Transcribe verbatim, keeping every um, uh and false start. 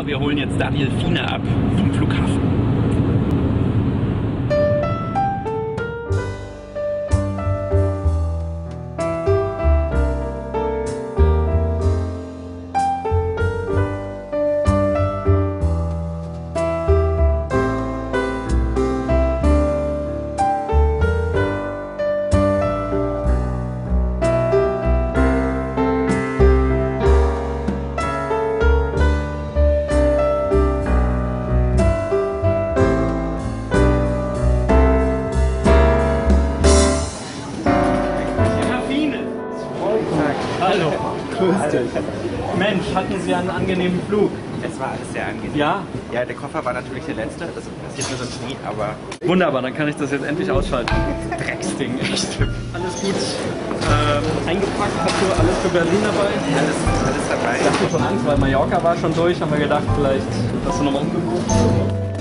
Ja, wir holen jetzt Daniel Fiene ab vom Flughafen. Hallo, grüß dich. Mensch, hatten Sie einen angenehmen Flug? Es war alles sehr angenehm. Ja? Ja, der Koffer war natürlich der letzte, das passiert mir sonst nie, aber... Wunderbar, dann kann ich das jetzt endlich ausschalten. Drecksding, echt. Alles gut ähm, eingepackt, hast du alles für Berlin dabei? Alles, alles dabei. Ich dachte schon Angst, weil Mallorca war schon durch, haben wir gedacht, vielleicht hast du nochmal umgeguckt.